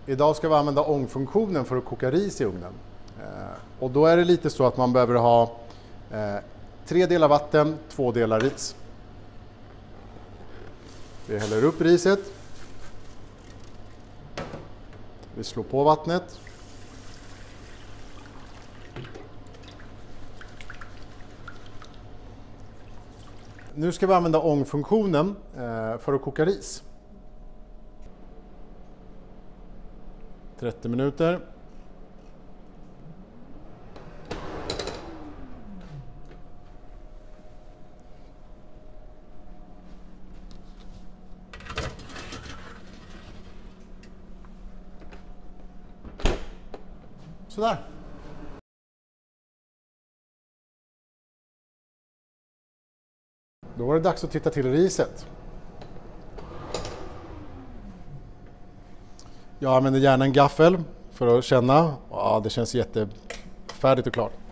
Idag ska vi använda ångfunktionen för att koka ris i ugnen. Och då är det lite så att man behöver ha 3 delar vatten, 2 delar ris. Vi häller upp riset. Vi slår på vattnet. Nu ska vi använda ångfunktionen för att koka ris. 30 minuter. Sådär. Då var det dags att titta till riset. Jag använder gärna en gaffel för att känna. Ja, det känns jättefärdigt och klart.